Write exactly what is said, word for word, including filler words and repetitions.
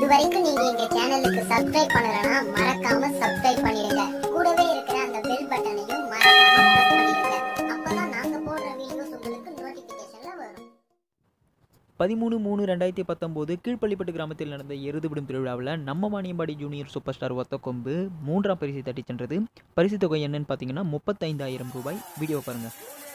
இதுவரைக்கும் நீங்க எங்க சேனலுக்கு சப்ஸ்கிரைப் பண்ணலனா மறக்காம சப்ஸ்கிரைப் பண்ணிடுங்க. கூடவே இருக்கிற அந்த பெல் பட்டனையும் மறக்காம பிரஸ் பண்ணிடுங்க. அப்பதான் நாங்க போடுற வீடியோஸ் உங்களுக்கு நோட்டிபிகேஷன்ல வரும். பதிமூணு மூணு ரெண்டாயிரத்தி பத்தொம்போது கீழ்ப்பள்ளிப்பட்டு கிராமத்தில் நடந்த எருதுவிடும் திருவிழாவில் நம்ம வாணியம்பாடி ஜூனியர் சூப்பர் ஸ்டார் ஒத்தக்கொம்பு மூன்றாம் பரிசு தட்டி சென்றது. பரிசு தொகை என்னன்னு பார்த்தீங்கன்னா முப்பத்தைந்தாயிரம் ரூபாய். வீடியோ பாருங்கள்.